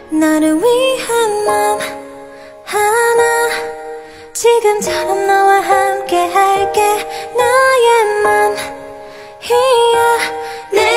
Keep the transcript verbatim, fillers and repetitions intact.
너를 위한 맘 하나 지금처럼 너와 함께 할게 나의 맘이야 내